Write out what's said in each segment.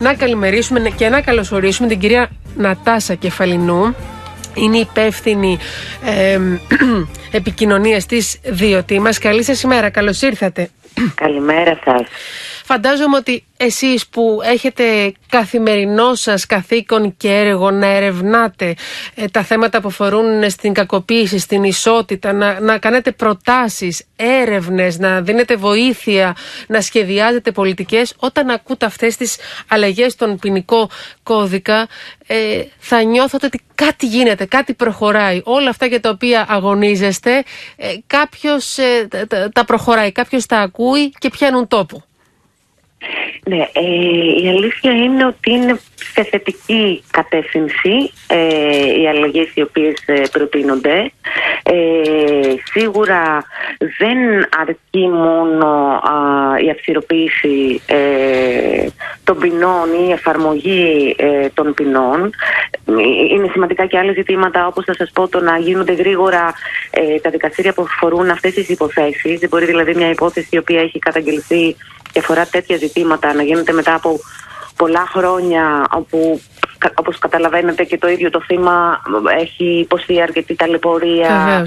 να καλημερίσουμε και να καλωσορίσουμε την κυρία Νατάσα Κεφαλινού. Είναι υπεύθυνη επικοινωνίας της Διωτή μας. Καλή σας ημέρα, καλώς ήρθατε. Καλημέρα σας. Φαντάζομαι ότι εσείς που έχετε καθημερινό σας καθήκον και έργο να ερευνάτε τα θέματα που αφορούν στην κακοποίηση, στην ισότητα, να κάνετε προτάσεις, έρευνες, να δίνετε βοήθεια, να σχεδιάζετε πολιτικές, όταν ακούτε αυτές τις αλλαγές στον ποινικό κώδικα, θα νιώθετε ότι κάτι γίνεται, κάτι προχωράει. Όλα αυτά για τα οποία αγωνίζεστε, κάποιος τα προχωράει, κάποιος τα ακούει και πιάνουν τόπο. Ναι, η αλήθεια είναι ότι είναι σε θετική κατεύθυνση οι αλλαγές οι οποίες προτείνονται. Σίγουρα δεν αρκεί μόνο η αυστηροποίηση των ποινών ή η εφαρμογή των ποινών. Είναι σημαντικά και άλλα ζητήματα, όπως θα σας πω, το να γίνονται γρήγορα τα δικαστήρια που αφορούν αυτές τις υποθέσεις. Δεν μπορεί δηλαδή μια υπόθεση η οποία έχει καταγγελθεί και αφορά τέτοια ζητήματα να γίνεται μετά από πολλά χρόνια, όπου όπως καταλαβαίνετε και το ίδιο το θύμα έχει υποστεί αρκετή ταλαιπωρία.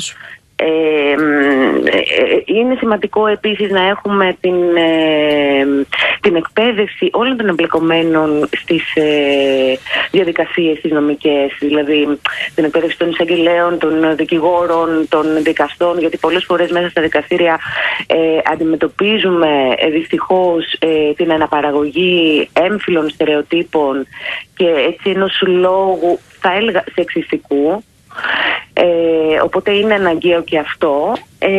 Είναι σημαντικό επίσης να έχουμε την εκπαίδευση όλων των εμπλεκομένων στις διαδικασίες τις νομικές, δηλαδή την εκπαίδευση των εισαγγελέων, των δικηγόρων, των δικαστών, γιατί πολλές φορές μέσα στα δικαστήρια αντιμετωπίζουμε δυστυχώς την αναπαραγωγή έμφυλων στερεοτύπων και έτσι ενός λόγου, θα έλεγα, σεξιστικού. Οπότε είναι αναγκαίο και αυτό.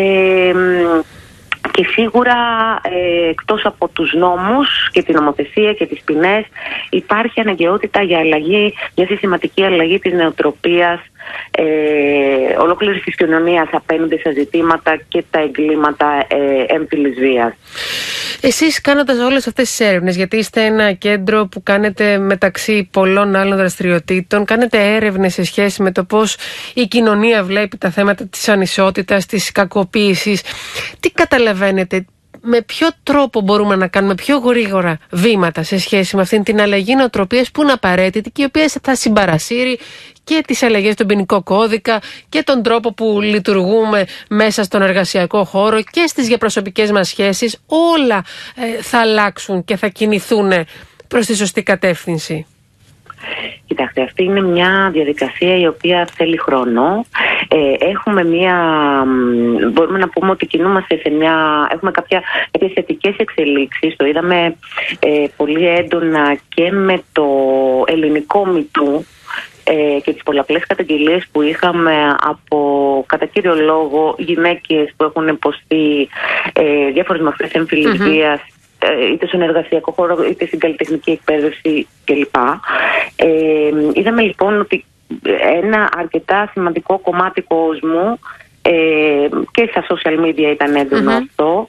Και σίγουρα εκτός από τους νόμους και την νομοθεσία και τις ποινές υπάρχει αναγκαιότητα για αλλαγή, για συστηματική αλλαγή της νοοτροπίας ολόκληρης της κοινωνίας απέναντι στα ζητήματα και τα εγκλήματα έμφυλης βίας. Εσείς κάνοντας όλες αυτές τις έρευνες, γιατί είστε ένα κέντρο που κάνετε μεταξύ πολλών άλλων δραστηριοτήτων, κάνετε έρευνες σε σχέση με το πώς η κοινωνία βλέπει τα θέματα της ανισότητας, της κακοποίησης. Τι καταλαβαίνετε, με ποιο τρόπο μπορούμε να κάνουμε πιο γρήγορα βήματα σε σχέση με αυτήν την αλλαγή νοοτροπίας που είναι απαραίτητη και η οποία θα συμπαρασύρει και τις αλλαγές στον ποινικό κώδικα και τον τρόπο που λειτουργούμε μέσα στον εργασιακό χώρο και στις διαπροσωπικές μας σχέσεις? Όλα θα αλλάξουν και θα κινηθούν προς τη σωστή κατεύθυνση. Κοιτάξτε, αυτή είναι μια διαδικασία η οποία θέλει χρόνο. Μπορούμε να πούμε ότι κινούμαστε έχουμε κάποιες θετικές εξελίξεις. Το είδαμε πολύ έντονα και με το ελληνικό μητού και τις πολλαπλές καταγγελίες που είχαμε από, κατά κύριο λόγο, γυναίκες που έχουν υποστεί διάφορες μορφές έμφυλης βίας, είτε στον εργασιακό χώρο είτε στην καλλιτεχνική εκπαίδευση κλπ. Είδαμε λοιπόν ότι ένα αρκετά σημαντικό κομμάτι κόσμου και στα social media ήταν έντονο αυτό,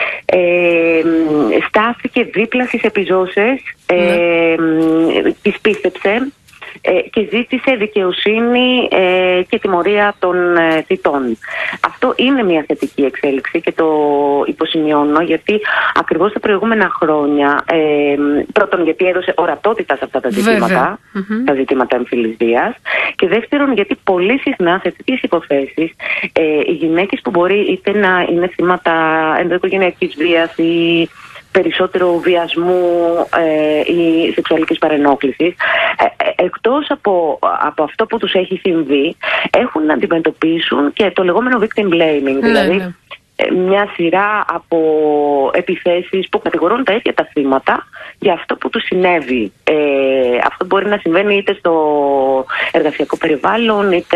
στάθηκε δίπλα στις επιζώσες, τις πίστεψε και ζήτησε δικαιοσύνη και τιμωρία των θητών. Αυτό είναι μια θετική εξέλιξη και το υποσημειώνω, γιατί ακριβώς τα προηγούμενα χρόνια, πρώτον γιατί έδωσε ορατότητα σε αυτά τα ζητήματα, τα ζητήματα έμφυλης βίας, και δεύτερον γιατί πολύ συχνά σε τέτοιες υποθέσεις οι γυναίκες που μπορεί είτε να είναι θύματα ενδοοικογενειακής βίας ή περισσότερο βιασμού ή σεξουαλικής παρενόχλησης, εκτός από αυτό που τους έχει συμβεί, έχουν να αντιμετωπίσουν και το λεγόμενο victim blaming, δηλαδή μια σειρά από επιθέσεις που κατηγορούν τα ίδια τα θύματα για αυτό που τους συνέβη. Αυτό μπορεί να συμβαίνει είτε στο εργασιακό περιβάλλον, είτε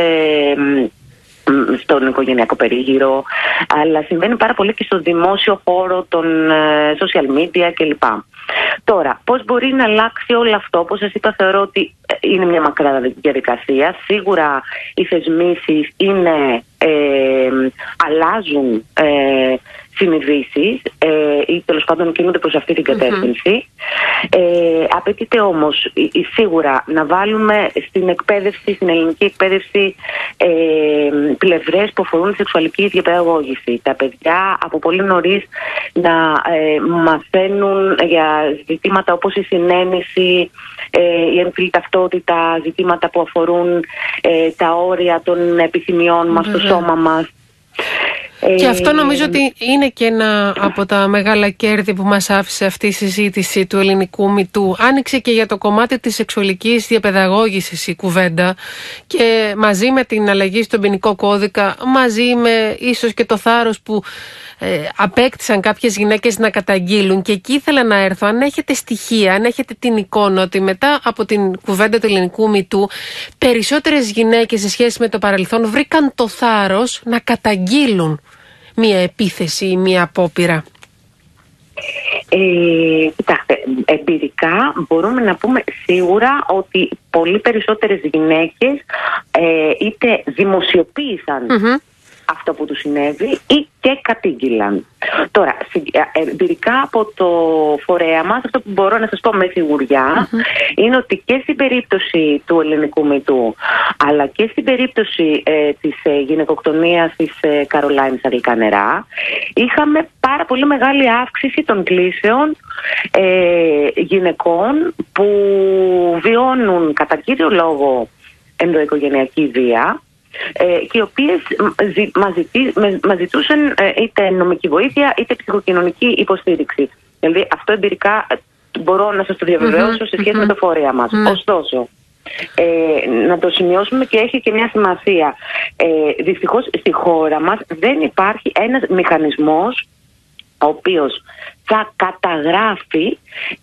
στον οικογενειακό περίγυρο, αλλά συμβαίνει πάρα πολύ και στο δημόσιο χώρο των social media κλπ. Τώρα, πώς μπορεί να αλλάξει όλο αυτό? Όπως σας είπα, θεωρώ ότι είναι μια μακρά διαδικασία. Σίγουρα οι θεσμίσεις αλλάζουν συνειδήσεις ή τέλος πάντων κινούνται προς αυτή την κατεύθυνση. Απαιτείται όμως σίγουρα να βάλουμε στην εκπαίδευση, στην ελληνική εκπαίδευση, πλευρές που αφορούν τη σεξουαλική διαπαιδαγώγηση. Τα παιδιά από πολύ νωρίς να μαθαίνουν για ζητήματα όπως η συνένεση, η έμφυλη ταυτότητα, ζητήματα που αφορούν τα όρια των επιθυμιών μας, το σώμα μας. Και αυτό νομίζω ότι είναι και ένα από τα μεγάλα κέρδη που μας άφησε αυτή η συζήτηση του ελληνικού μυτού. Άνοιξε και για το κομμάτι της σεξουαλικής διαπαιδαγώγησης η κουβέντα, και μαζί με την αλλαγή στον ποινικό κώδικα, μαζί με ίσως και το θάρρος που απέκτησαν κάποιες γυναίκες να καταγγείλουν. Και εκεί ήθελα να έρθω, αν έχετε στοιχεία, αν έχετε την εικόνα ότι μετά από την κουβέντα του ελληνικού μυτού περισσότερες γυναίκες σε σχέση με το παρελθόν βρήκαν το θάρρος να καταγγείλουν μία επίθεση ή μία απόπειρα. Κοιτάξτε, εμπειρικά μπορούμε να πούμε σίγουρα ότι πολύ περισσότερες γυναίκες είτε δημοσιοποίησαν αυτό που τους συνέβη ή και κατήγγυλαν. Τώρα, εμπειρικά από το φορέα μας, αυτό που μπορώ να σας πω με σιγουριά είναι ότι και στην περίπτωση του ελληνικού μυτού, αλλά και στην περίπτωση της γυναικοκτονίας της Καρολάινης στα Γλυκά Νερά, είχαμε πάρα πολύ μεγάλη αύξηση των κλήσεων γυναικών που βιώνουν κατά κύριο λόγο ενδοοικογενειακή βία, και οι οποίες μας ζητούσαν είτε νομική βοήθεια είτε ψυχοκοινωνική υποστήριξη. Δηλαδή αυτό εμπειρικά μπορώ να σας το διαβεβαιώσω σε σχέση με το φορέα μας. Ωστόσο, να το σημειώσουμε και έχει και μια σημασία. Δυστυχώς στη χώρα μας δεν υπάρχει ένας μηχανισμός ο οποίος θα καταγράφει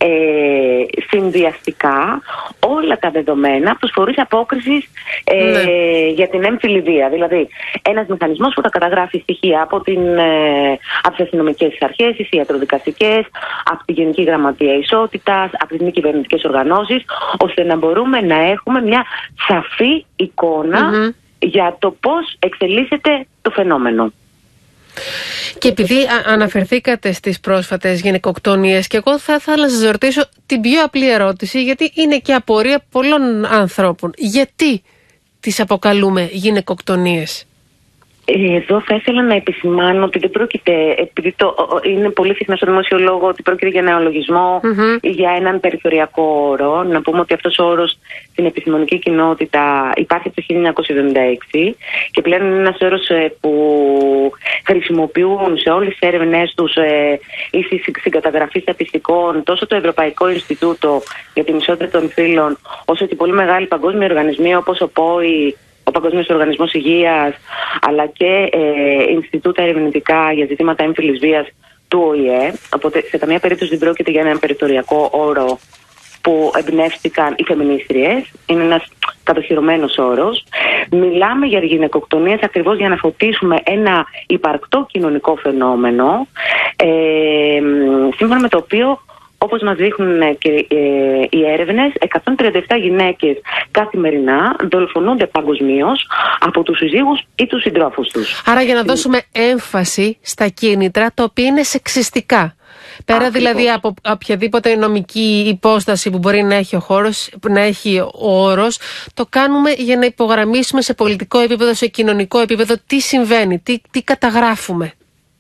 συνδυαστικά όλα τα δεδομένα από τους φορείς απόκρισης για την έμφυλη βία. Δηλαδή, ένας μηχανισμός που θα καταγράφει στοιχεία από τις αστυνομικές αρχές, τις ιατροδικαστικές, από τη Γενική Γραμματεία Ισότητας, από τις μη κυβερνητικές οργανώσεις, ώστε να μπορούμε να έχουμε μια σαφή εικόνα για το πώς εξελίσσεται το φαινόμενο. Και επειδή αναφερθήκατε στις πρόσφατες γυναικοκτονίες, και εγώ θα ήθελα να σας ρωτήσω την πιο απλή ερώτηση, γιατί είναι και απορία πολλών ανθρώπων. Γιατί τις αποκαλούμε γυναικοκτονίες? Εδώ θα ήθελα να επισημάνω ότι δεν πρόκειται, επειδή είναι πολύ συχνά στο δημόσιο λόγο ότι πρόκειται για νεολογισμό ή για έναν περιθωριακό όρο. Να πούμε ότι αυτός ο όρος στην επιστημονική κοινότητα υπάρχει από το 1976 και πλέον είναι ένας όρος που χρησιμοποιούν σε όλες τις έρευνές τους ή στην καταγραφή στατιστικών τόσο το Ευρωπαϊκό Ινστιτούτο για την Ισότητα των Φύλων, όσο και πολύ μεγάλοι παγκόσμιοι οργανισμοί όπως ο ΠΟΗ, ο Παγκόσμιος Οργανισμός Υγείας, αλλά και Ινστιτούτα ερευνητικά για ζητήματα έμφυλης βίας του ΟΗΕ. Οπότε σε καμία περίπτωση δεν πρόκειται για έναν περιθωριακό όρο που εμπνεύστηκαν οι φεμινίστριες. Είναι ένας κατοχυρωμένος όρος. Μιλάμε για γυναικοκτονίες ακριβώς για να φωτίσουμε ένα υπαρκτό κοινωνικό φαινόμενο, σύμφωνα με το οποίο, όπως μας δείχνουν και οι έρευνες, 137 γυναίκες καθημερινά δολοφονούνται παγκοσμίως από τους συζύγους ή τους συντρόφους τους. Άρα για να δώσουμε έμφαση στα κίνητρα τα οποία είναι σεξιστικά. Πέρα δηλαδή από οποιαδήποτε νομική υπόσταση που μπορεί να έχει ο χώρος, να έχει ο όρος, το κάνουμε για να υπογραμμίσουμε σε πολιτικό επίπεδο, σε κοινωνικό επίπεδο τι συμβαίνει, τι καταγράφουμε.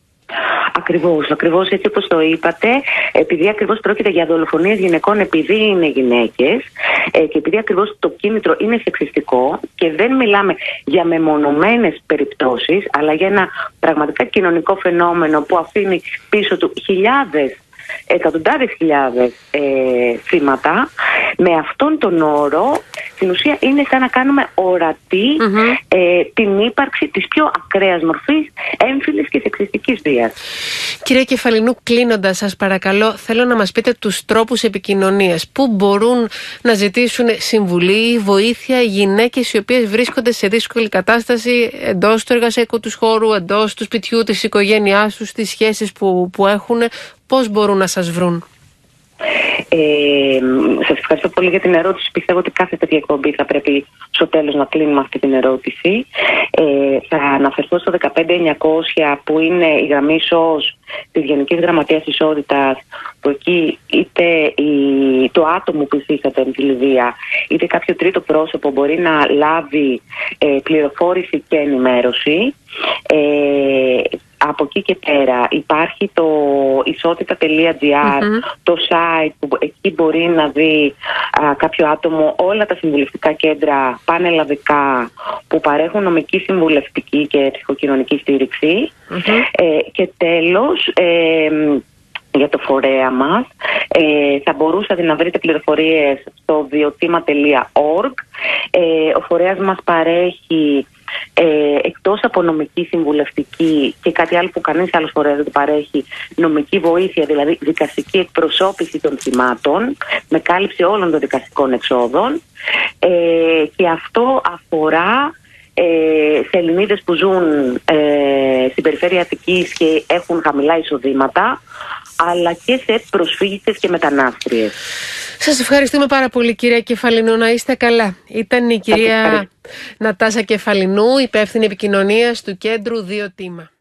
Ακριβώς έτσι όπως το είπατε, επειδή ακριβώς πρόκειται για δολοφονίες γυναικών επειδή είναι γυναίκες και επειδή ακριβώς το κίνητρο είναι σεξιστικό και δεν μιλάμε για μεμονωμένες περιπτώσεις, αλλά για ένα πραγματικά κοινωνικό φαινόμενο που αφήνει πίσω του εκατοντάδες χιλιάδες θύματα, με αυτόν τον όρο στην ουσία είναι σαν να κάνουμε ορατή την ύπαρξη της πιο ακραίας μορφής έμφυλης και σεξιστικής βίας. Κυρία Κεφαλινού, κλείνοντας, σας παρακαλώ, θέλω να μας πείτε τους τρόπους επικοινωνίας. Πού μπορούν να ζητήσουν συμβουλή ή βοήθεια οι γυναίκες οι οποίες βρίσκονται σε δύσκολη κατάσταση εντός του εργασιακού τους χώρου, εντός του σπιτιού, της οικογένειάς τους, τις σχέσεις που έχουν? Πώς μπορούν να σας βρουν? Σας ευχαριστώ πολύ για την ερώτηση. Πιστεύω ότι κάθε τέτοια εκπομπή θα πρέπει στο τέλος να κλείνουμε αυτή την ερώτηση. Θα αναφερθώ στο 15900 που είναι η γραμμή ΣΟΣ της Γενικής Γραμματείας Ισότητας, που εκεί είτε το άτομο που υφίσταται εμφυλιβία είτε κάποιο τρίτο πρόσωπο μπορεί να λάβει πληροφόρηση και ενημέρωση. Από εκεί και πέρα υπάρχει το ισότητα.gr, το site που εκεί μπορεί να δει κάποιο άτομο όλα τα συμβουλευτικά κέντρα πανελλαδικά που παρέχουν νομική, συμβουλευτική και ψυχοκοινωνική στήριξη. Και τέλος, για το φορέα μας θα μπορούσατε να βρείτε πληροφορίες στο βιωτήμα.org. Ο φορέας μας παρέχει εκτός από νομική, συμβουλευτική και κάτι άλλο που κανείς άλλος φορέας δεν παρέχει, νομική βοήθεια, δηλαδή δικαστική εκπροσώπηση των θυμάτων με κάλυψη όλων των δικαστικών εξόδων, και αυτό αφορά σε Ελληνίδες που ζουν στην περιφέρεια Αττικής και έχουν χαμηλά εισοδήματα, αλλά και σε προσφύγητες και μετανάστριες. Σας ευχαριστούμε πάρα πολύ, κυρία Κεφαλινού. Να είστε καλά. Ήταν η κυρία Νατάσα Κεφαλινού, υπεύθυνη επικοινωνίας του Κέντρου Βιωτήμα.